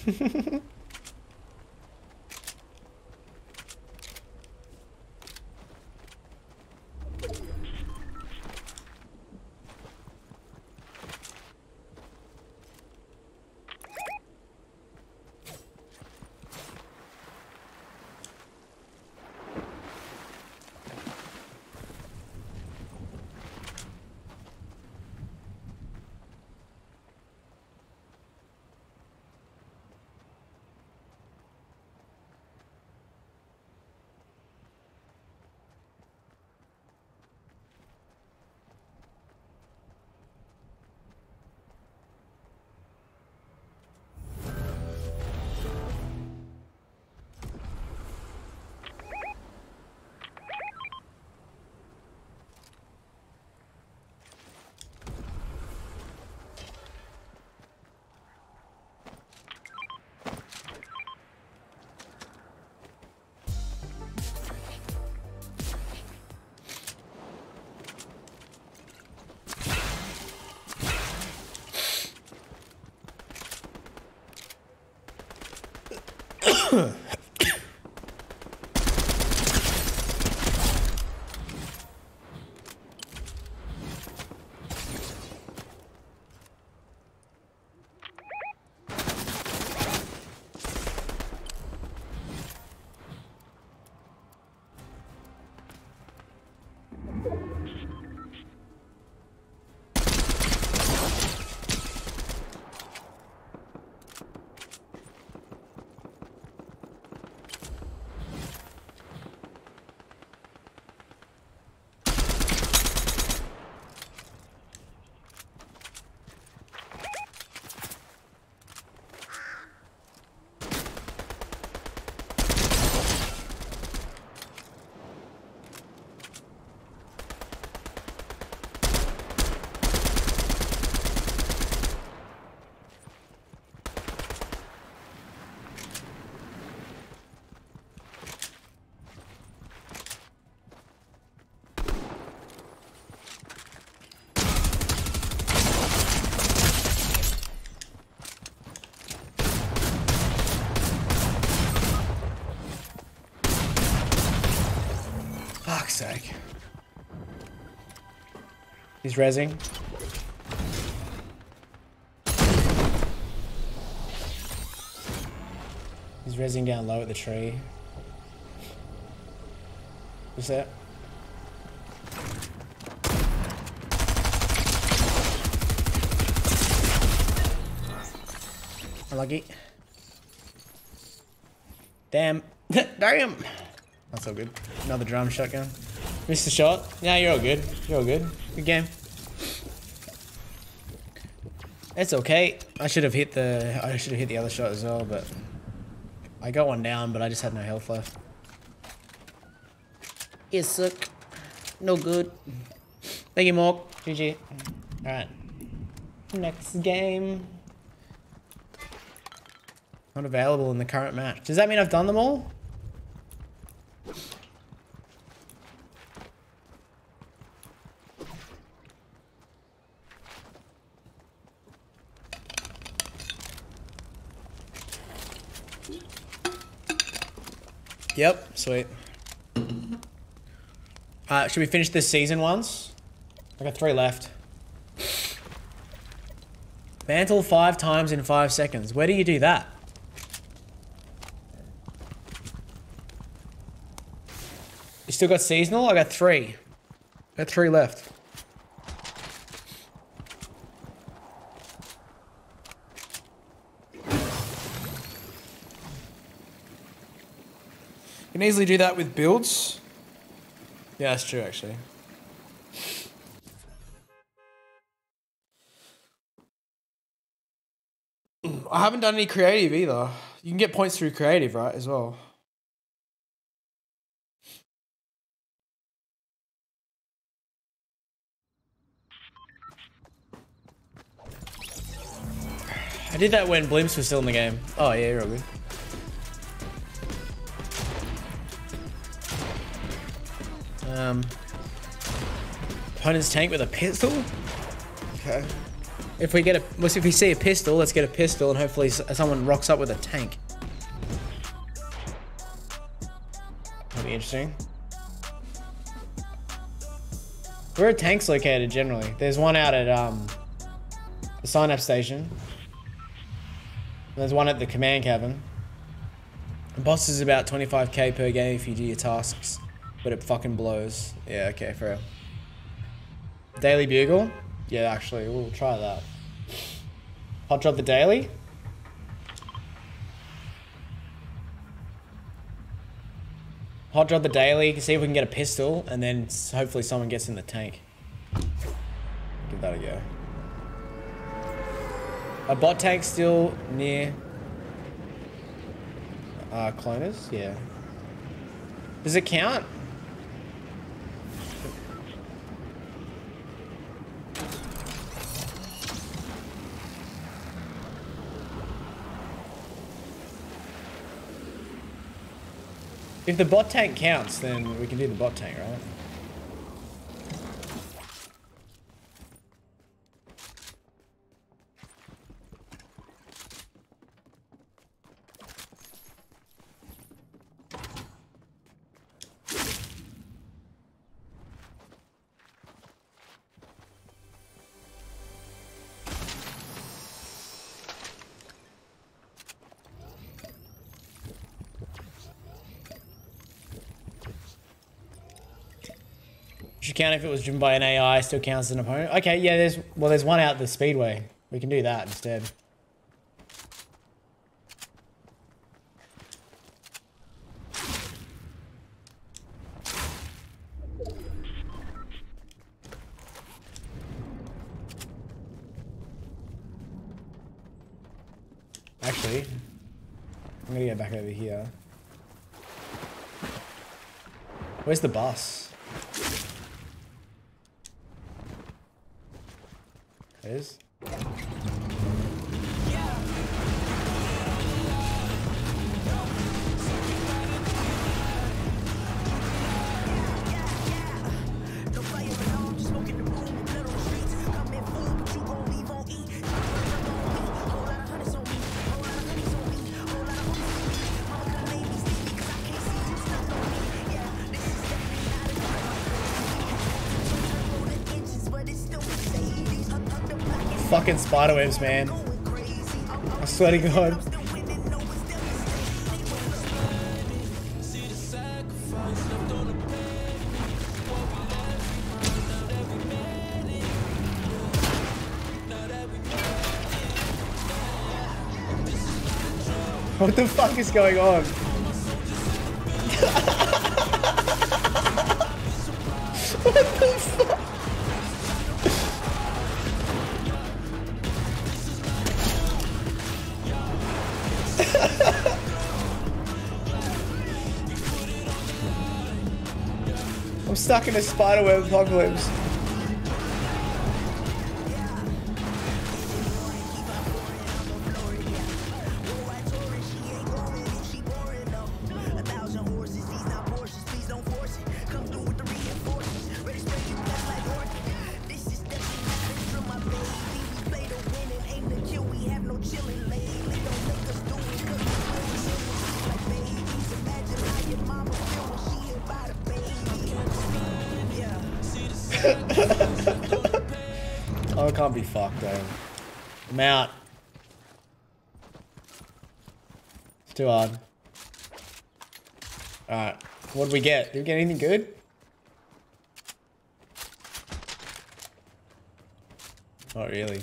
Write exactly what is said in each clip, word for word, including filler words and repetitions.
Fuck's sake. He's rezzing. He's rezzing down low at the tree. What's that? Unlucky. Damn. Damn. That's all good. Another drum shotgun. Missed the shot. Yeah, you're all good. You're all good. Good game. It's okay. I should have hit the I should have hit the other shot as well, but I got one down, but I just had no health left. Yes, suck. No good. Thank you, Mork. G G. Alright. Next game. Not available in the current match. Does that mean I've done them all? Yep, sweet. Uh, should we finish this season once? I got three left. Mantle five times in five seconds. Where do you do that? You still got seasonal? I got three. I got three left. You can easily do that with builds. Yeah, that's true actually. I haven't done any creative either. You can get points through creative, right, as well. I did that when Blimps was still in the game. Oh yeah, you're all good. Um, opponent's tank with a pistol? Okay. If we get a, well, if we see a pistol, let's get a pistol, and hopefully someone rocks up with a tank. That'd be interesting. Where are tanks located generally? There's one out at um, the sign-up station. And there's one at the command cabin. The boss is about twenty-five K per game if you do your tasks, but it fucking blows. Yeah, okay, for real. Daily Bugle? Yeah, actually, we'll try that. Hot drop the daily? Hot drop the daily, see if we can get a pistol, and then hopefully someone gets in the tank. Give that a go. A bot tank still near uh, cloners? Yeah. Does it count? If the bot tank counts, then we can do the bot tank, right? Should count if it was driven by an A I, still counts as an opponent. Okay, yeah, there's, well, there's one out the speedway. We can do that instead. Actually, I'm gonna get back over here. Where's the bus? It is. Fucking spiderwebs, man. I swear to God. What the fuck is going on? What the fuck? I'm stuck in a spiderweb apocalypse. Oh, it can't be fucked, though. I'm out. It's too hard. Alright. What did we get? Did we get anything good? Not really.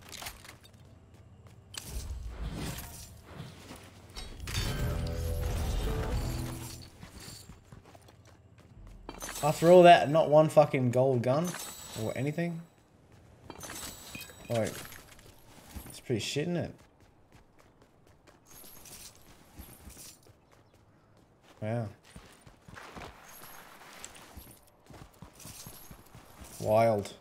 After all that, not one fucking gold gun or anything. Like, it's pretty shit, isn't it? Wow. Wild.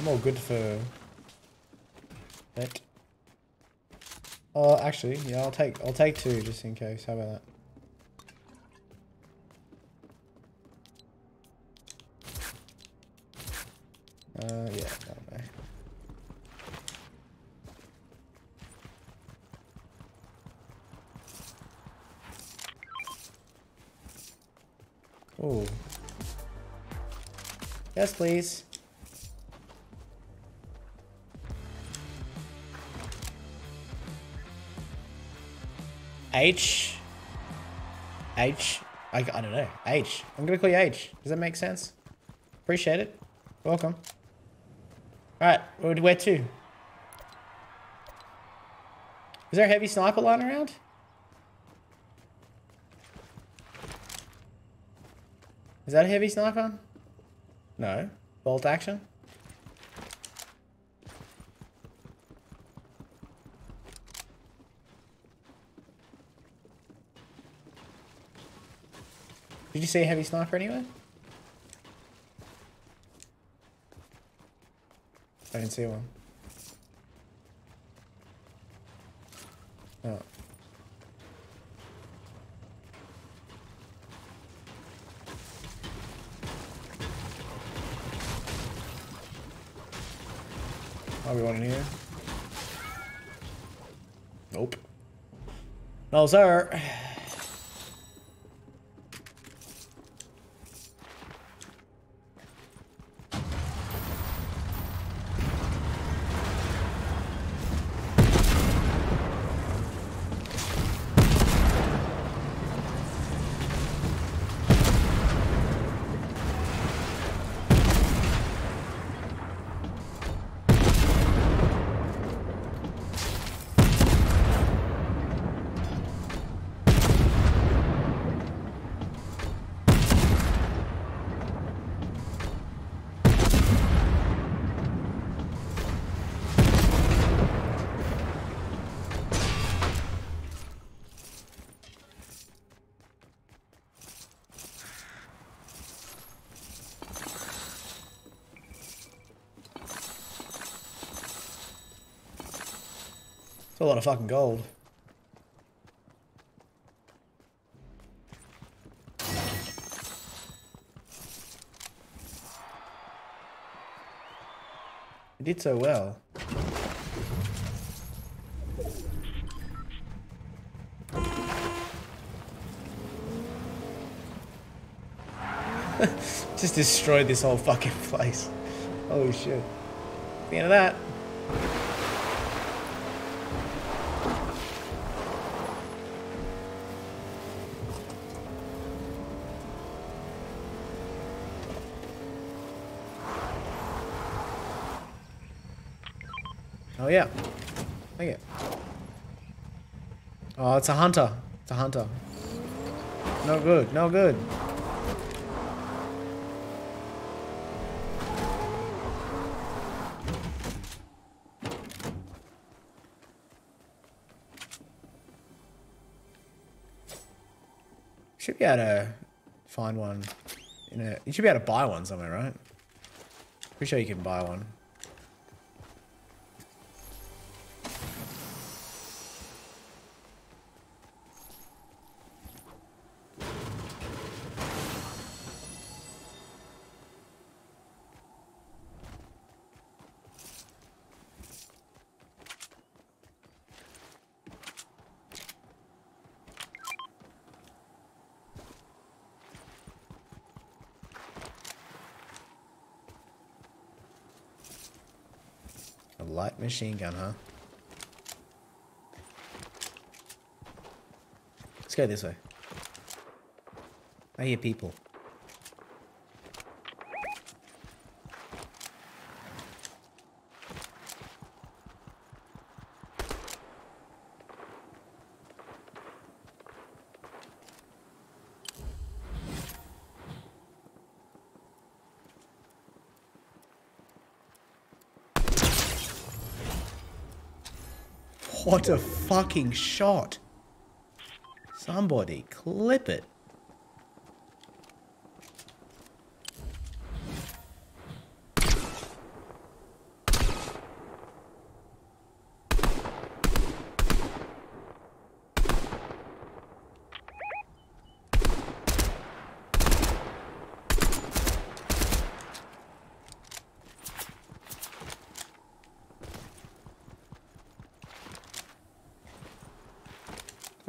I'm all good for that. Oh, actually, yeah, I'll take I'll take two just in case. How about that? Uh, yeah, that'll be. Oh. Yes, please. H. H. I, I don't know. H. I'm gonna call you H. Does that make sense? Appreciate it. Welcome. Alright, where to? Is there a heavy sniper lying around? Is that a heavy sniper? No. Bolt action? Did you see a heavy sniper anywhere? I didn't see one. Oh. Are we one in here? Nope. No, sir. It's a lot of fucking gold. You did so well. Just destroyed this whole fucking place. Holy shit. The end of that. Oh yeah. Take it. Oh, it's a hunter. It's a hunter. No good. No good. Should be able to find one in a. You should be able to buy one somewhere, right? Pretty sure you can buy one. A light machine gun, huh? Let's go this way. I hear people. What a fucking shot. Somebody clip it.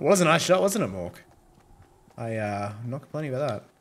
was a nice shot, wasn't it, Mork? I, uh, I'm not complaining about that.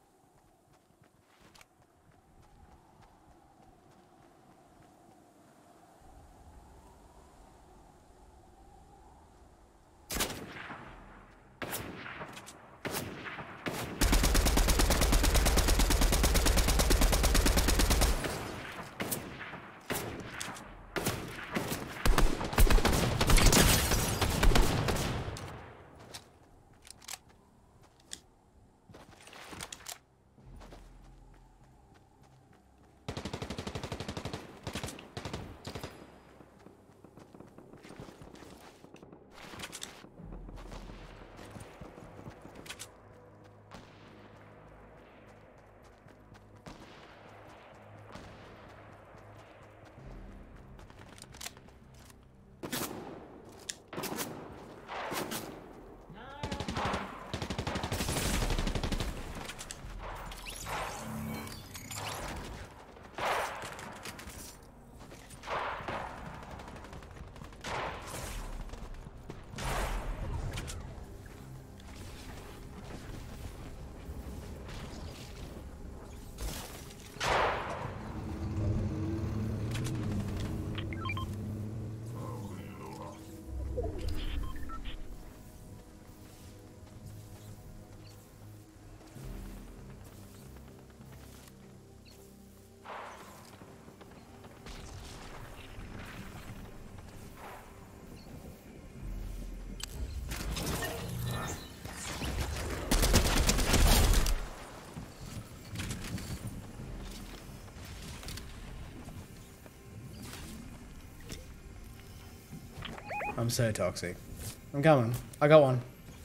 I'm so toxic. I'm coming. I got one.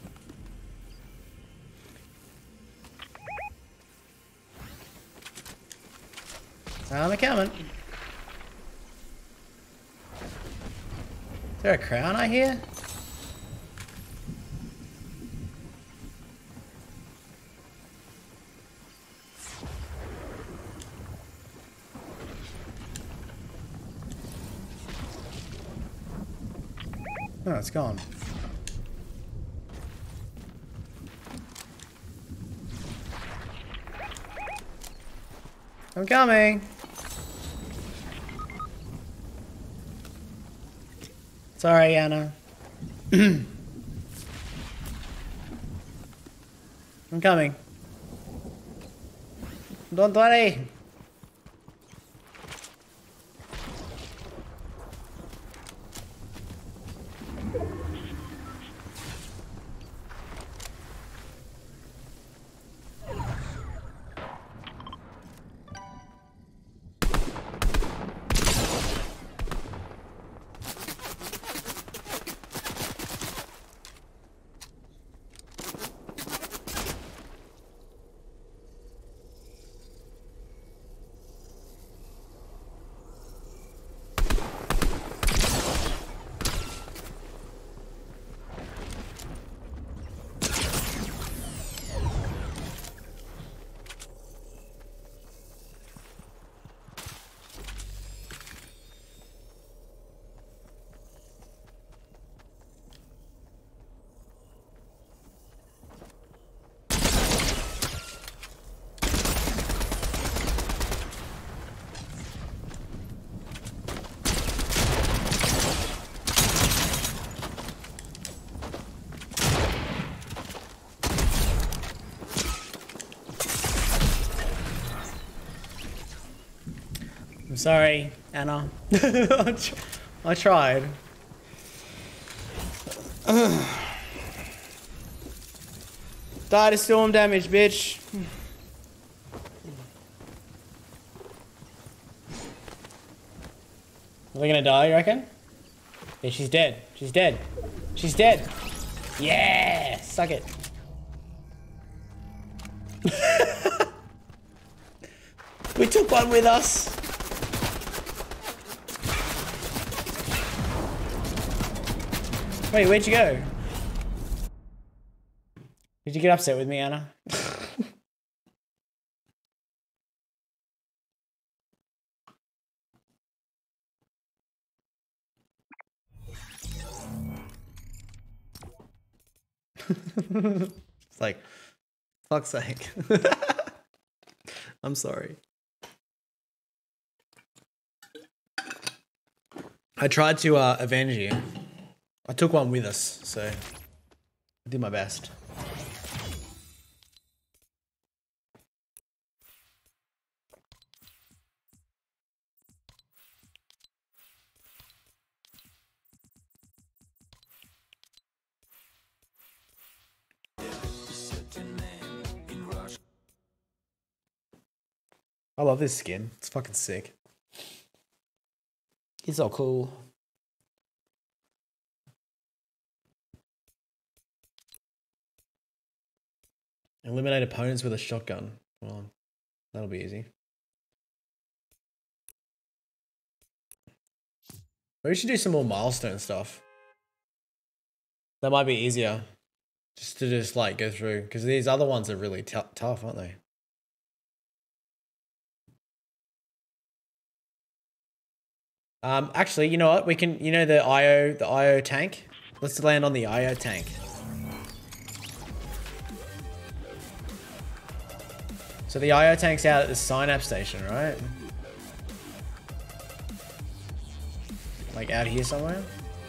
I'm coming. Is there a crown I hear? Oh, it's gone. I'm coming. Sorry, Anna. I'm coming. Don't worry. I'm sorry, Anna. I, tr I tried. Die to storm damage, bitch. Are they gonna die, you reckon? Yeah, she's dead. She's dead. She's dead. Yeah! Suck it. We took one with us. Wait, where'd you go? Did you get upset with me, Anna? It's like, fuck's sake. I'm sorry. I tried to uh, avenge you. I took one with us, so I did my best. I love this skin. It's fucking sick. It's so cool. Eliminate opponents with a shotgun. Well, that'll be easy. Maybe we should do some more milestone stuff. That might be easier. Just to just like go through. Because these other ones are really tough, aren't they? Um, actually, you know what? We can, you know, the I O, the I O tank. Let's land on the I O tank. So the I O tank's out at the Synapse station, right? Like out here somewhere.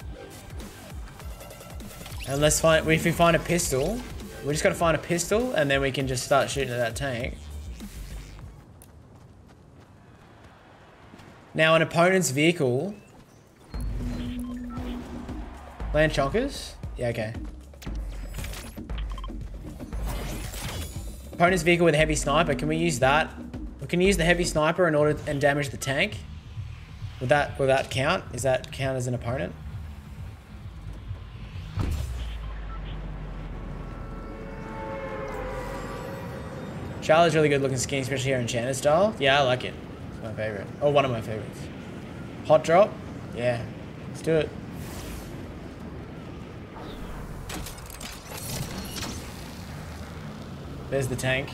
And let's find, if we find a pistol, we just gotta find a pistol and then we can just start shooting at that tank. Now, an opponent's vehicle. Land chonkers? Yeah, okay. Opponent's vehicle with a heavy sniper. Can we use that? We can use the heavy sniper in order and damage the tank. Would that will that count? Is that count as an opponent? Charlie's really good looking skin, especially here in Enchanted style. Yeah, I like it. My favorite. Oh, one of my favorites. Hot drop? Yeah. Let's do it. There's the tank.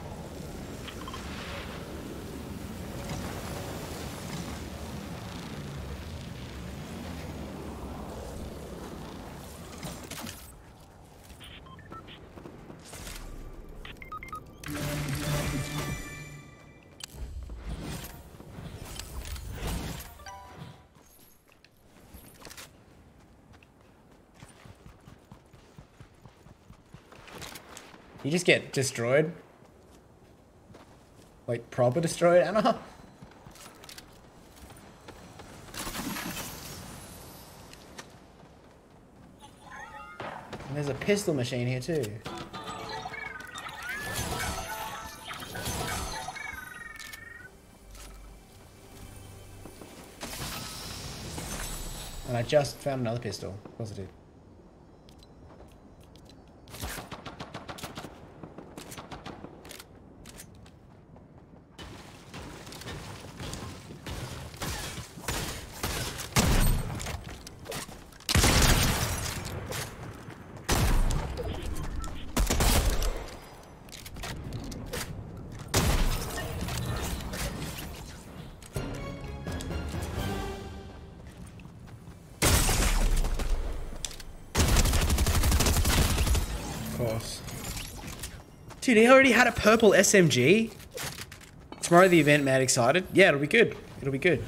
You just get destroyed. Like, proper destroyed, Anna? And there's a pistol machine here too. And I just found another pistol. Of course I did. Dude, he already had a purple S M G. Tomorrow the event, mad excited. Yeah, it'll be good. It'll be good.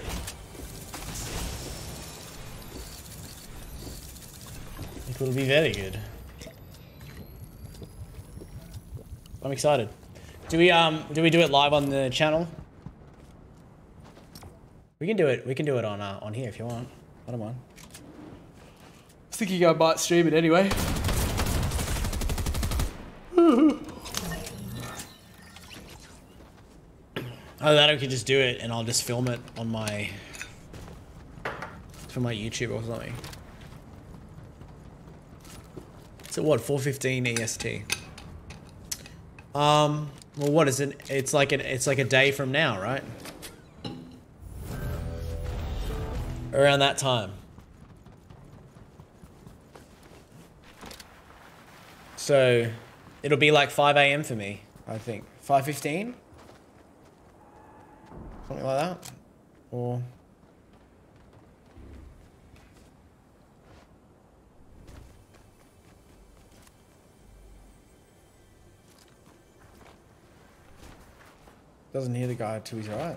It'll be very good. I'm excited. Do we um do we do it live on the channel? We can do it. We can do it on uh, on here if you want. I don't mind. I think you go might stream it anyway. Oh, that I could just do it and I'll just film it on my for my YouTube or something. So what, four fifteen E S T? Um, well, what is it? It's like an, it's like a day from now, right? Around that time. So it'll be like five A M for me, I think. five fifteen? Something like that. Or Doesn't hear the guy to his right.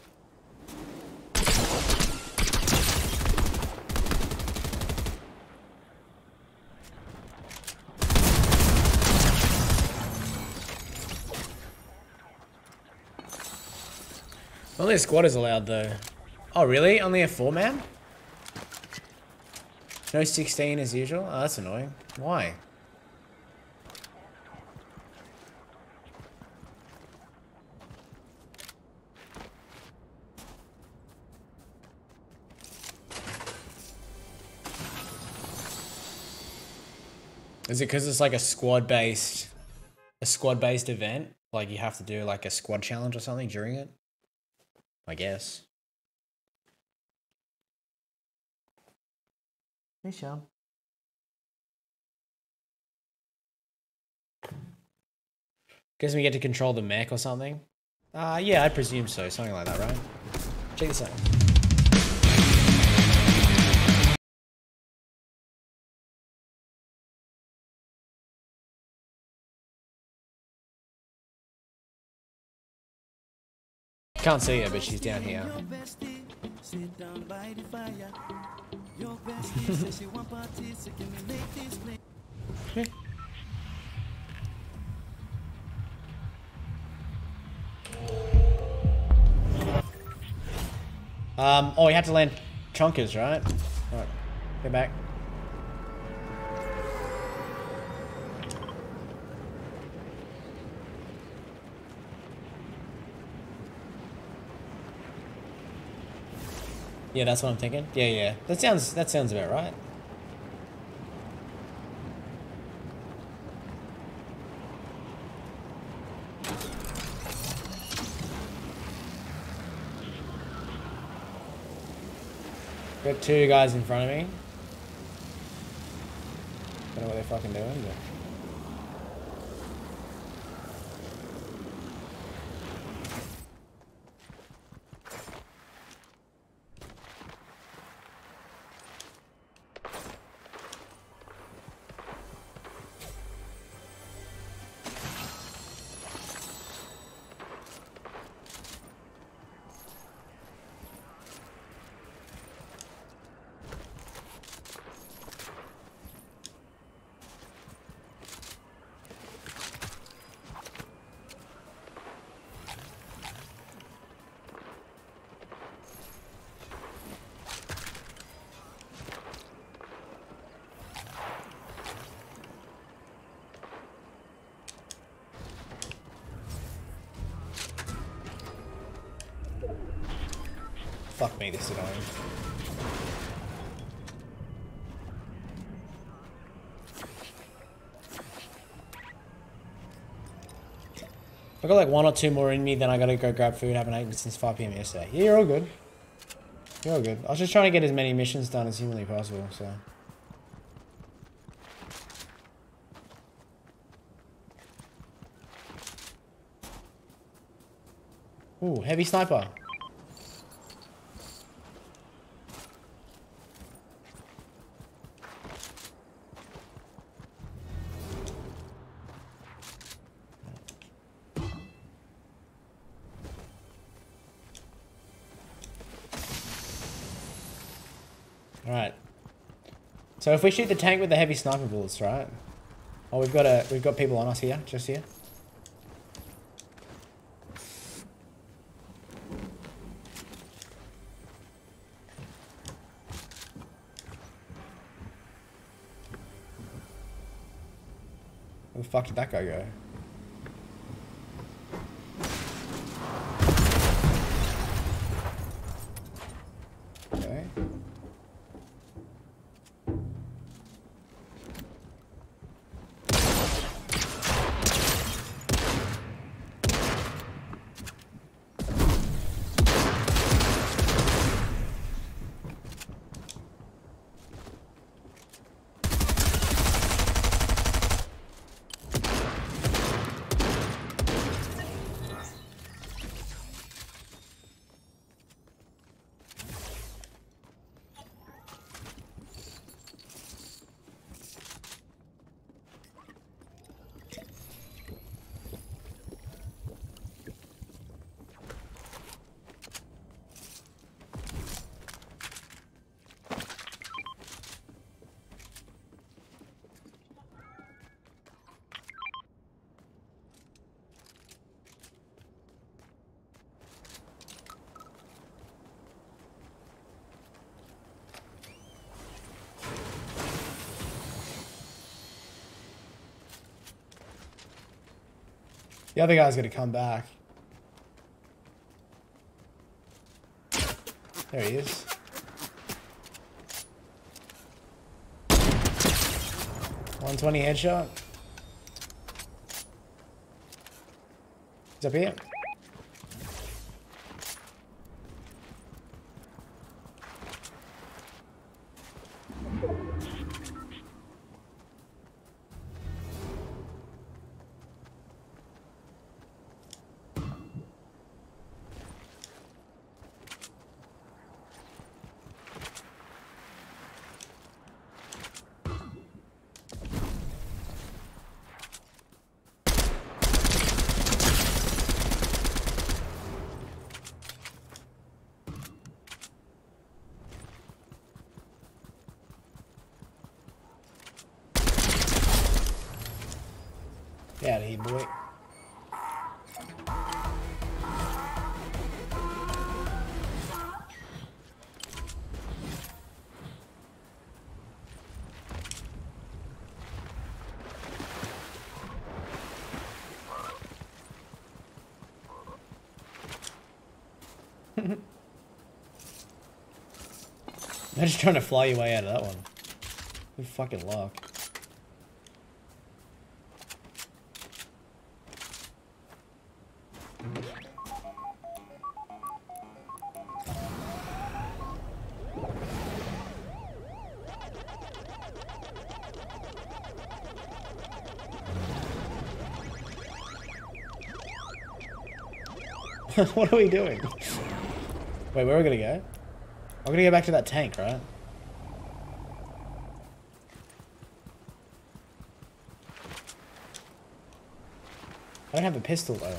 Only a squad is allowed though. Oh really? Only a four man? No sixteen as usual? Oh, that's annoying. Why? Is it because it's like a squad based, a squad based event? Like you have to do like a squad challenge or something during it? I guess. Hey, Sean. Guess we get to control the mech or something? Uh, yeah, I presume so. Something like that, right? Check this out. Can't see her, but she's down here. um, oh, we have to land chunkers, right? Alright, get back. Yeah, that's what I'm thinking. Yeah, yeah. That sounds that sounds about right. Got two guys in front of me. Don't know what they're fucking doing, but fuck me, this is annoying. I got like one or two more in me, then I gotta go grab food. Haven't eaten since five P M yesterday. Yeah, you're all good. You're all good. I was just trying to get as many missions done as humanly possible, so. Ooh, heavy sniper. Alright. So if we shoot the tank with the heavy sniper bullets, right? Oh, we've got a we've got people on us here, just here. Where the fuck did that guy go? Okay. The other guy's gonna come back. There he is. one twenty headshot. He's up here. Get out of here, boy. I'm just trying to fly your way out of that one. Good fucking luck. What are we doing? Wait, where are we gonna go? I'm gonna go back to that tank, right? I don't have a pistol though.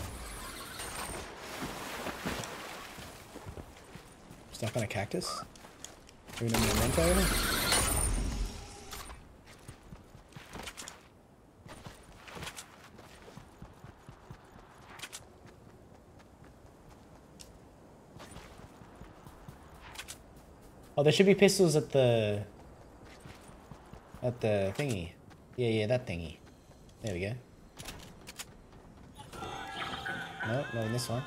Stuck on a cactus? Do we need a memento? Oh, there should be pistols at the... At the thingy. Yeah, yeah, that thingy. There we go. No, not in this one.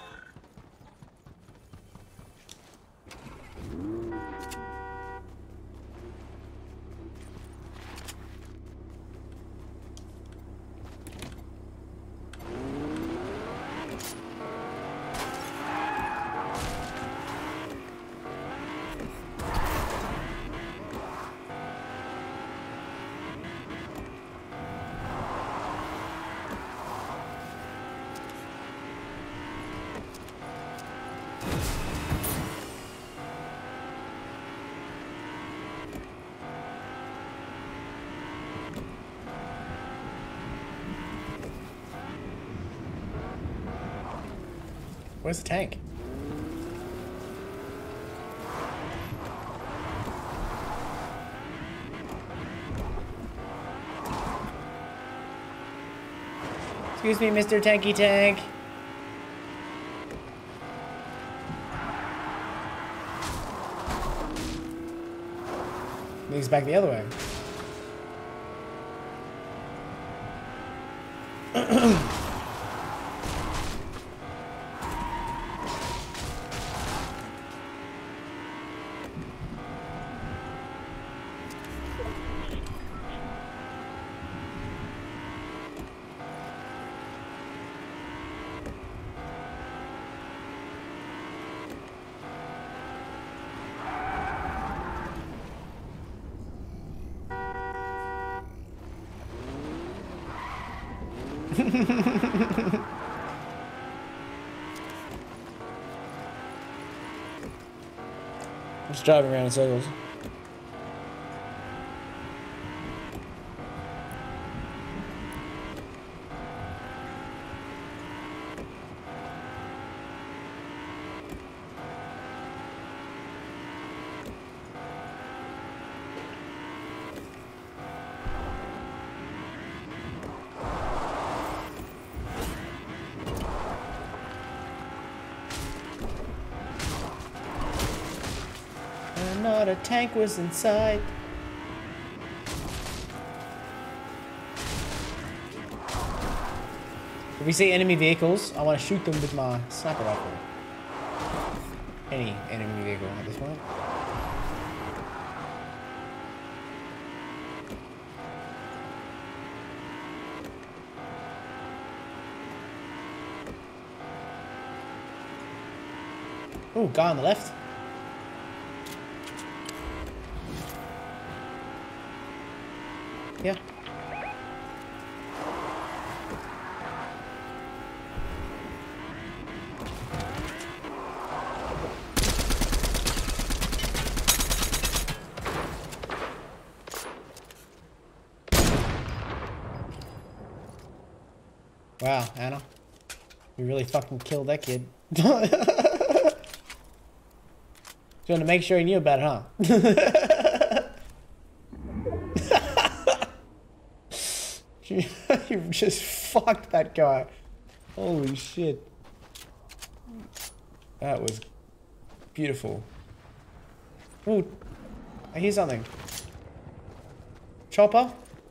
Where's the tank? Excuse me, Mister Tanky Tank. He's back the other way. Just driving around in circles. Not a tank was inside. If we see enemy vehicles, I want to shoot them with my sniper rifle. Any enemy vehicle at this point. Oh, guy on the left. Yeah. Wow, Anna. You really fucking killed that kid. Just wanted to make sure he knew about it, huh? you, you just fucked that guy. Holy shit. That was beautiful. Ooh, I hear something. Chopper?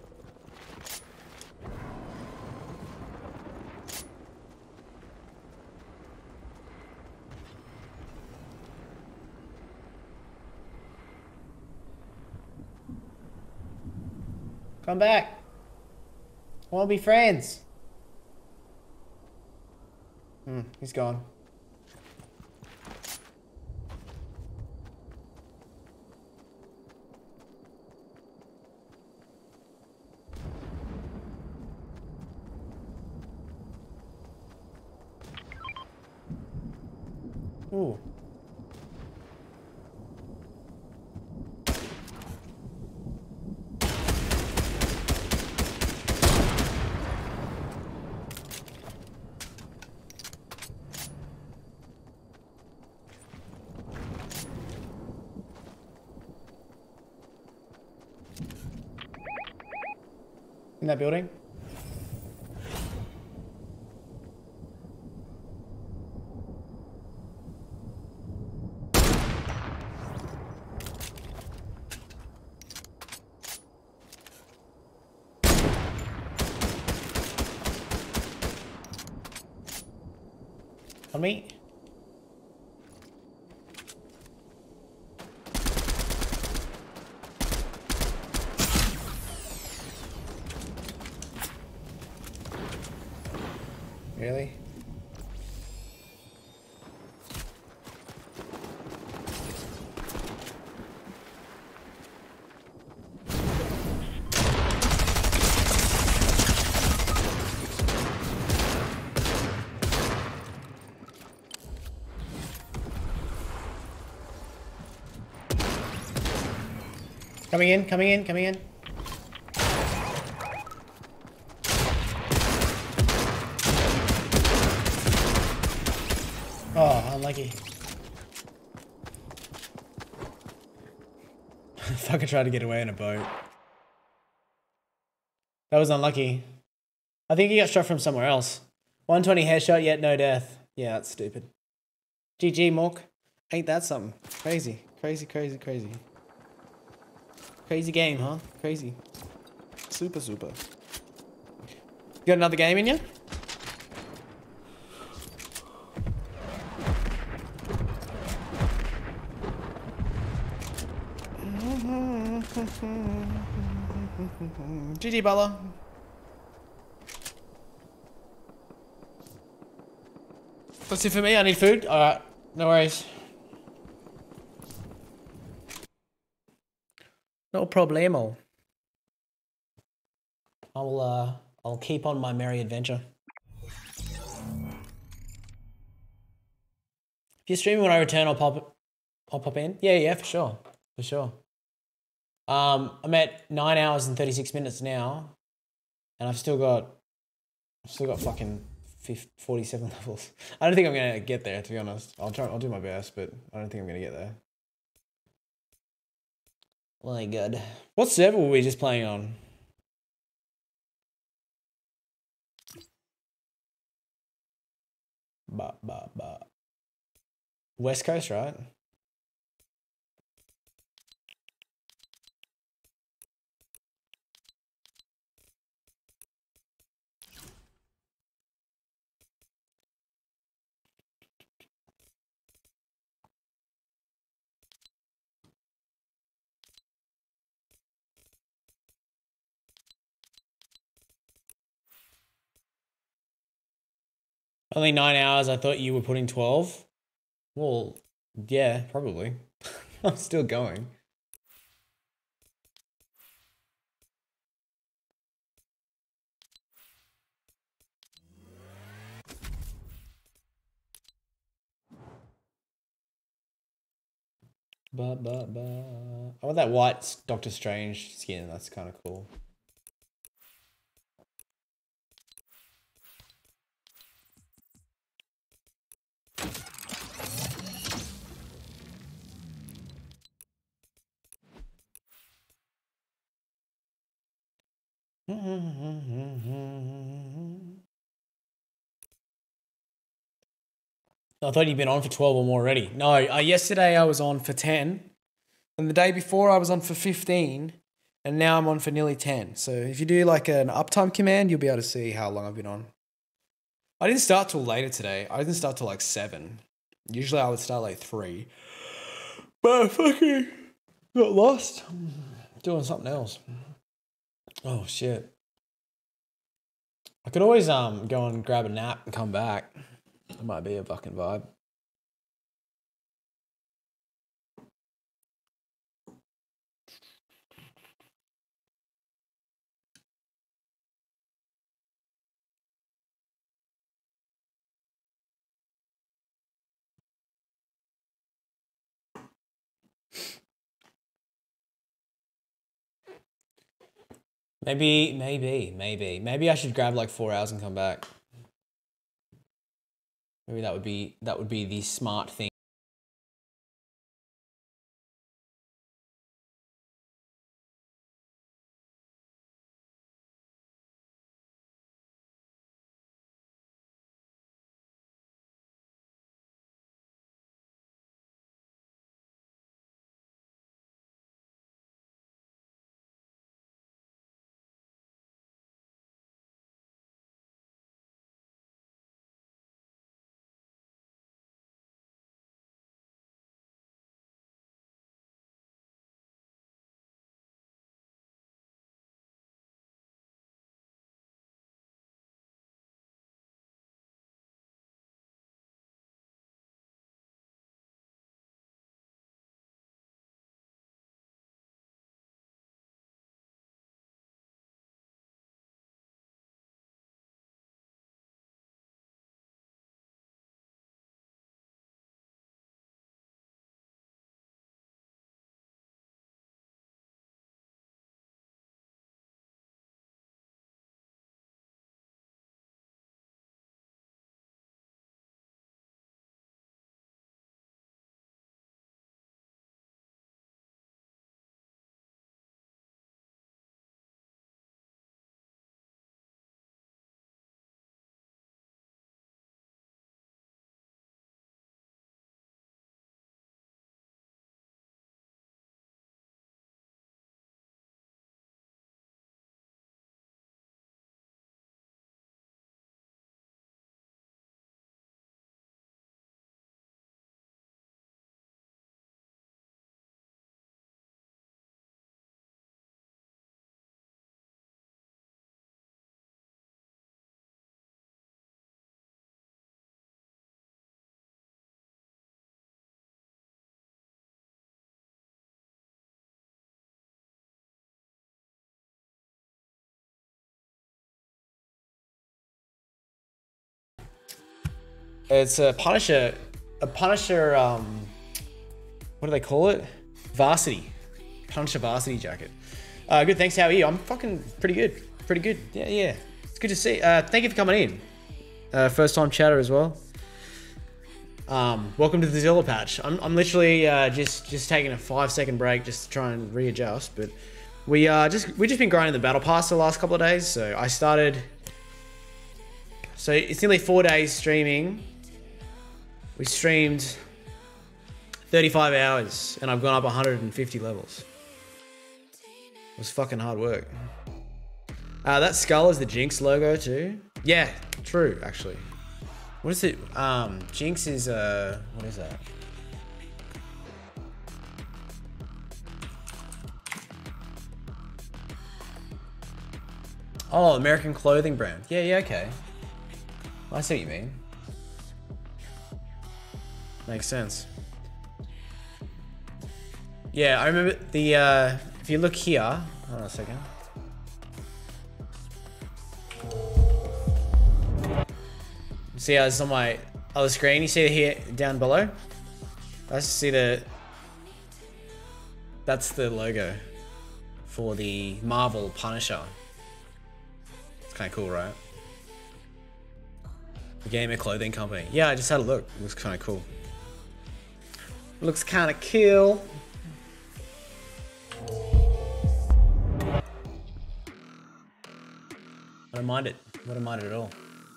Come back. I want to be friends. Hmm, he's gone. Ooh. In that building? On me? Really? Coming in, coming in, coming in. Oh, unlucky. Fucking tried to get away in a boat. That was unlucky. I think he got shot from somewhere else. one twenty headshot, yet no death. Yeah, that's stupid. G G, Mork. Ain't that something? Crazy, crazy, crazy, crazy. Crazy game, huh? Crazy. Super, super. You got another game in you? G G, Bella. That's it for me. I need food. Alright, no worries. No problemo. I'll uh I'll keep on my merry adventure. If you're streaming when I return, I'll pop I'll pop in. Yeah, yeah, for sure. For sure. Um I'm at nine hours and thirty-six minutes now. And I've still got I've still got fucking forty-seven levels. I don't think I'm gonna get there, to be honest. I'll try I'll do my best, but I don't think I'm gonna get there. My god. What server were we just playing on? Ba ba ba. West Coast, right? Only nine hours. I thought you were putting twelve. Well, yeah, probably. I'm still going. Ba, ba, ba. I want that white Doctor Strange skin. That's kind of cool. I thought you'd been on for twelve or more already. No, uh, yesterday I was on for ten. And the day before I was on for fifteen. And now I'm on for nearly ten. So if you do like an uptime command, you'll be able to see how long I've been on. I didn't start till later today. I didn't start till like seven. Usually I would start like three. But I fucking got lost. Doing something else. Oh shit. I could always um go and grab a nap and come back. That might be a fucking vibe. Maybe, maybe, maybe. Maybe I should grab like four hours and come back. Maybe that would be that would be the smart thing. It's a Punisher, a Punisher, um, what do they call it? Varsity. Punisher Varsity jacket. Uh, good, thanks, how are you? I'm fucking pretty good, pretty good. Yeah, yeah. It's good to see. Uh, thank you for coming in. Uh, first time chatter as well. Um, welcome to the Zilla patch. I'm, I'm literally uh, just just taking a five second break just to try and readjust, but we uh, just we just been grinding the battle pass the last couple of days. So I started. So it's nearly four days streaming. We streamed thirty-five hours, and I've gone up one hundred fifty levels. It was fucking hard work. Uh, that skull is the Jinx logo too. Yeah, true, actually. What is it? Um, Jinx is, uh, what is that? Oh, American clothing brand. Yeah, yeah, okay. I see what you mean. Makes sense. Yeah, I remember the, uh, if you look here, hold on a second. See how it's on my other screen? You see it here down below? I just see the, that's the logo for the Marvel Punisher. It's kind of cool, right? The Gamer Clothing Company. Yeah, I just had a look. It looks kind of cool. Looks kind of cool. I don't mind it. I don't mind it at all.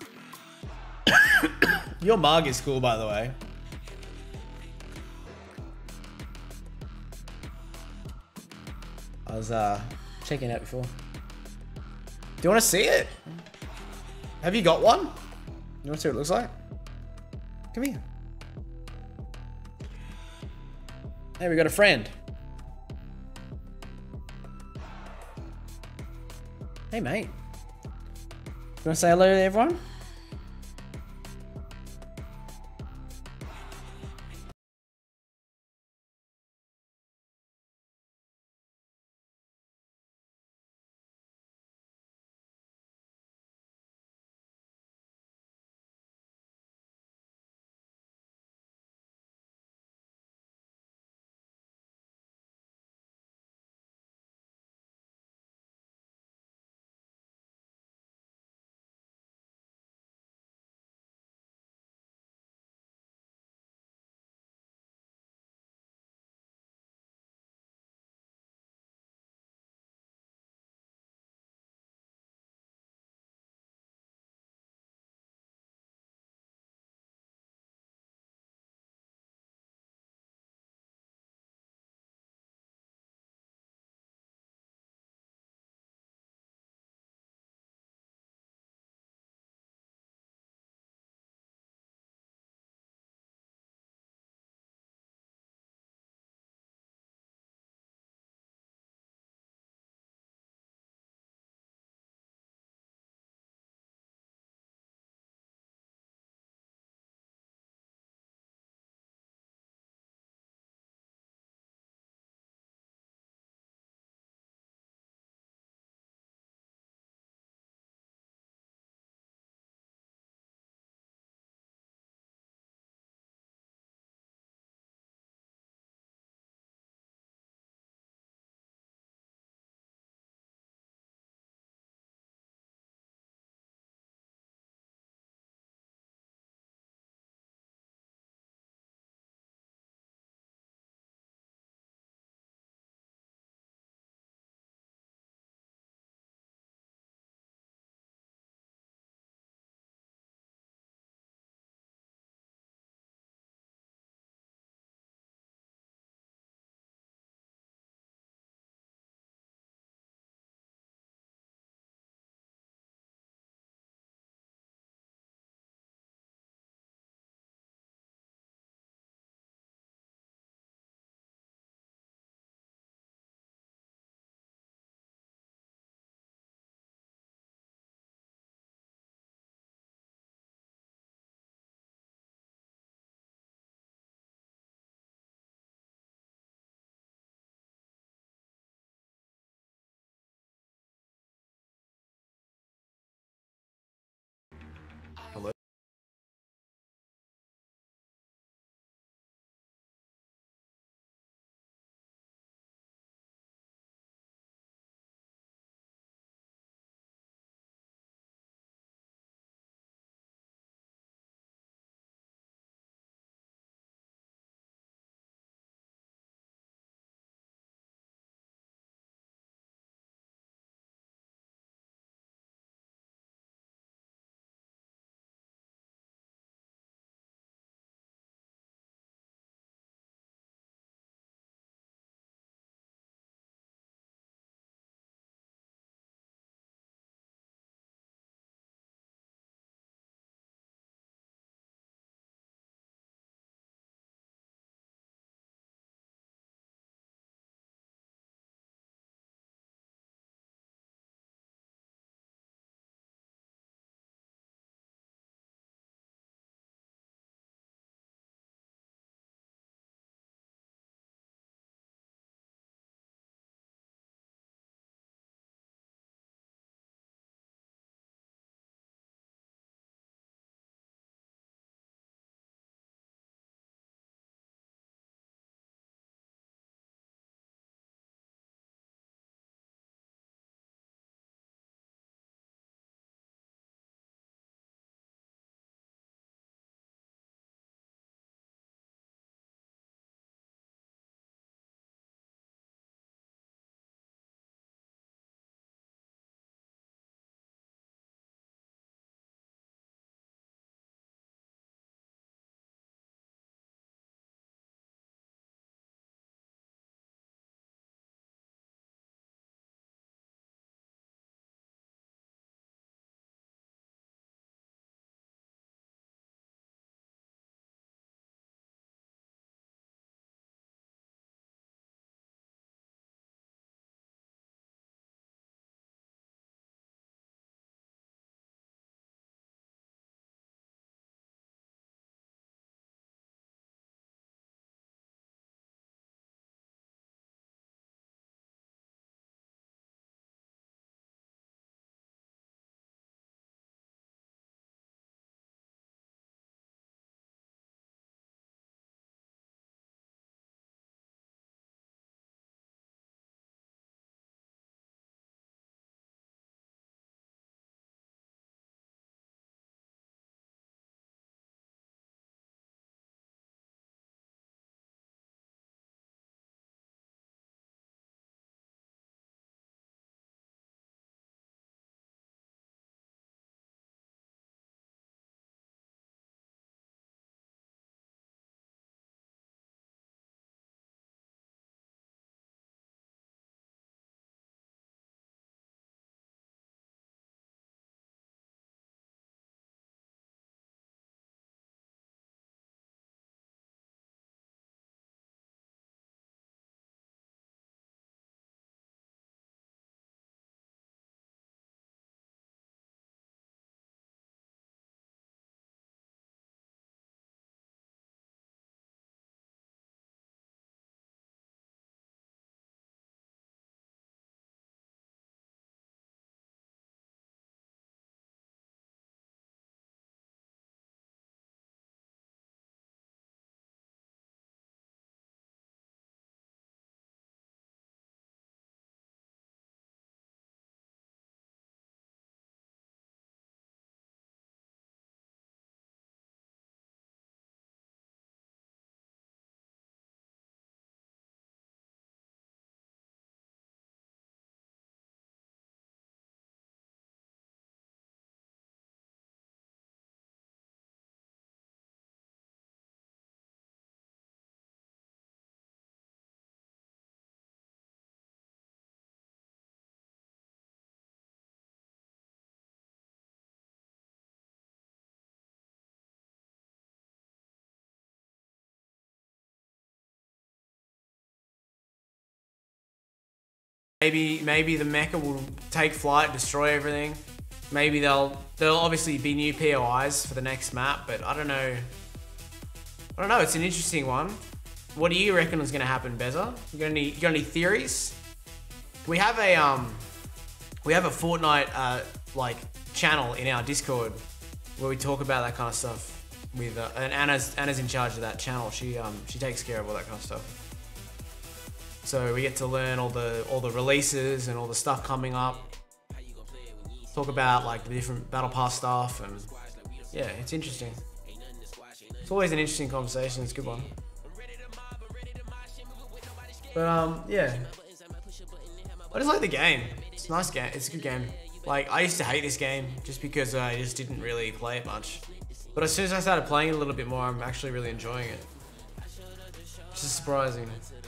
Your mug is cool, by the way. I was uh, checking it out before. Do you want to see it? Have you got one? You want to see what it looks like? Come here. Hey, we got a friend. Hey, mate. You want to say hello to everyone? Maybe maybe the mecha will take flight, destroy everything. Maybe they'll there'll obviously be new P O Is for the next map, but I don't know. I don't know. It's an interesting one. What do you reckon is going to happen, Beza? You got any you got any theories? We have a um we have a Fortnite uh like channel in our Discord where we talk about that kind of stuff. With uh, and Anna's Anna's in charge of that channel. She um she takes care of all that kind of stuff. So we get to learn all the all the releases and all the stuff coming up. Talk about like the different battle pass stuff, and yeah, it's interesting. It's always an interesting conversation. It's a good one. But um yeah, I just like the game. It's a nice game. It's a good game. Like I used to hate this game just because I just didn't really play it much. But as soon as I started playing it a little bit more, I'm actually really enjoying it. Which is surprising.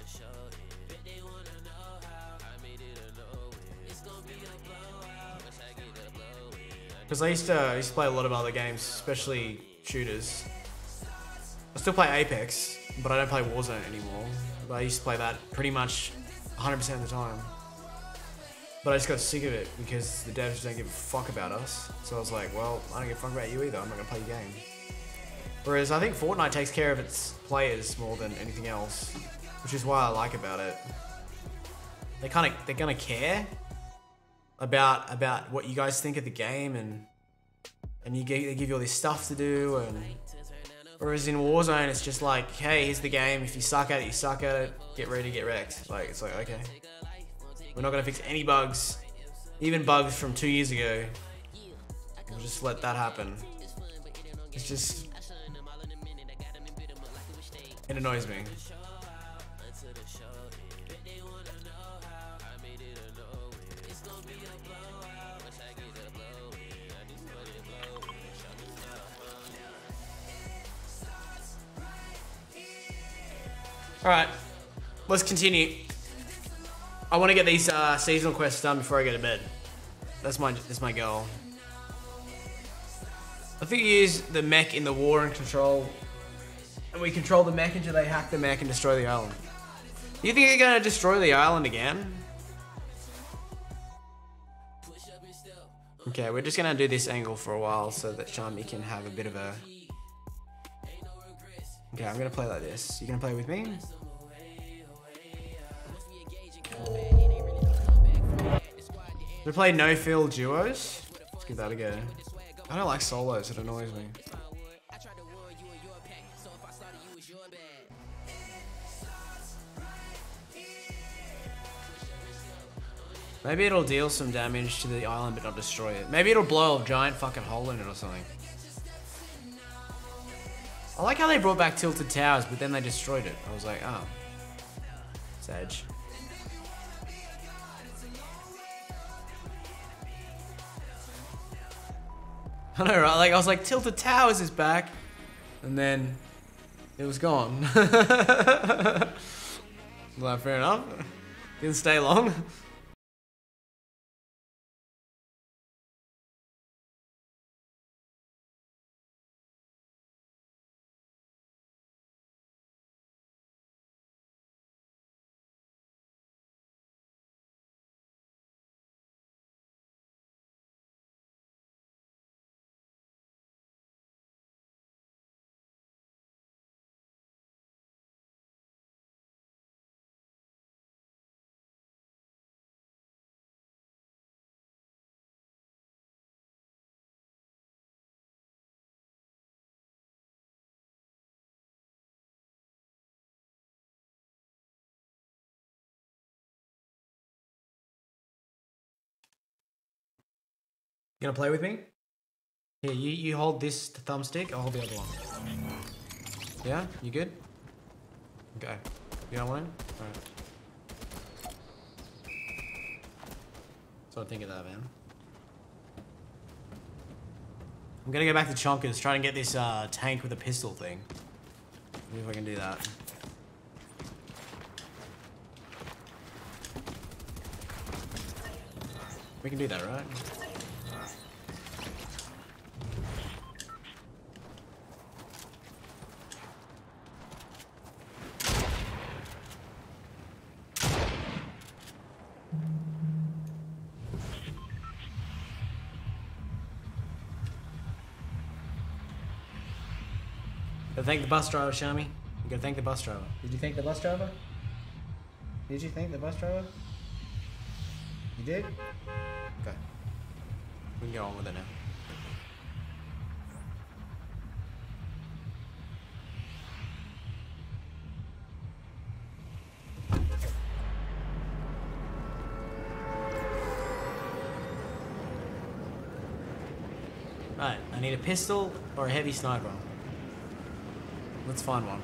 Because I used to I used to play a lot of other games, especially shooters. I still play Apex, but I don't play Warzone anymore. But I used to play that pretty much one hundred percent of the time. But I just got sick of it because the devs don't give a fuck about us. So I was like, well, I don't give a fuck about you either. I'm not gonna play your game. Whereas I think Fortnite takes care of its players more than anything else, which is why I like about it. They kind of they're gonna care about about what you guys think of the game, and and you get, they give you all this stuff to do. And whereas in Warzone, it's just like, hey, here's the game. If you suck at it, you suck at it. Get ready to get wrecked. Like it's like okay, we're not gonna fix any bugs, even bugs from two years ago. We'll just let that happen. It's just it annoys me. Alright, let's continue. I want to get these uh, seasonal quests done before I go to bed. That's my that's my goal. I think you use the mech in the war and control, and we control the mech until they hack the mech and destroy the island. You think they're gonna destroy the island again? Okay, we're just gonna do this angle for a while so that Shami can have a bit of a. Okay, I'm gonna play like this. You gonna play with me? We play no-fill duos. Let's give that a go. I don't like solos, it annoys me. Maybe it'll deal some damage to the island but not destroy it. Maybe it'll blow a giant fucking hole in it or something. I like how they brought back Tilted Towers, but then they destroyed it. I was like, oh. Sage. I know, right? Like, I was like, Tilted Towers is back. And then it was gone. Well, fair enough. Didn't stay long. You gonna play with me? Here, you, you hold this thumbstick, I'll hold the other one. Yeah? You good? Okay. You don't want it? Alright. So I think of that, man. I'm gonna go back to Chonkers, try and get this uh, tank with a pistol thing. See if I can do that. We can do that, right? Gotta thank the bus driver, Shami. You gotta thank the bus driver. Did you thank the bus driver? Did you thank the bus driver? You did? Okay. We can go on with it now. Right, I need a pistol or a heavy sniper. Let's find one.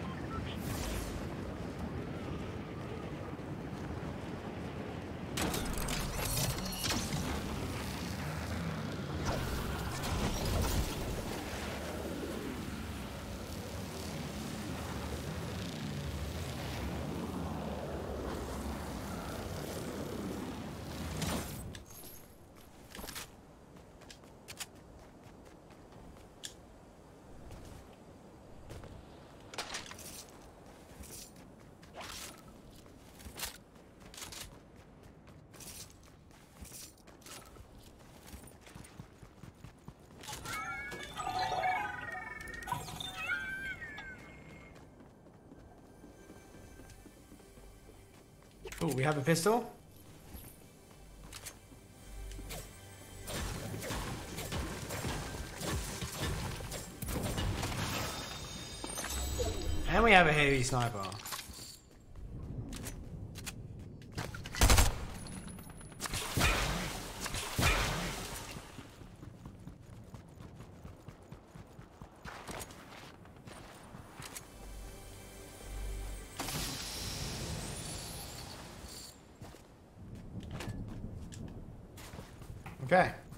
Oh, we have a pistol. And we have a heavy sniper. Okay.